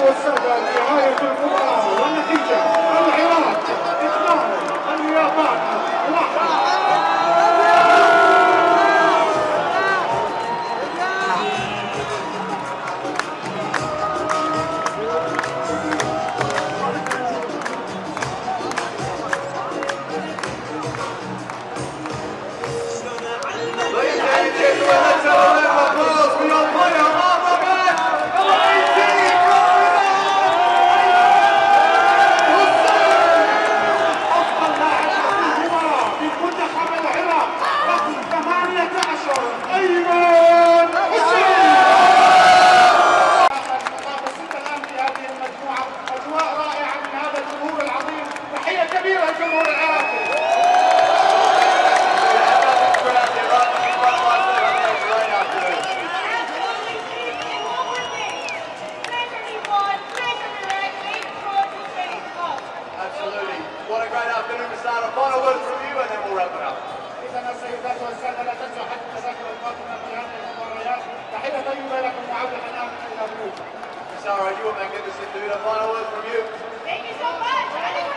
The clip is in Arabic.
والسادة نهاية المباراة والنتيجة العراق 2 اليابان 1. What a great afternoon to start. A final word from you and then we'll wrap it up. إذا السيدات والسادة لا تنسوا حجز التذاكر القادمة في هذه المباريات. تحية طيبة لكم وعودة الآن إلى بيوتكم. Sarah, you were magnificent, dude. A final word from you. Thank you so much.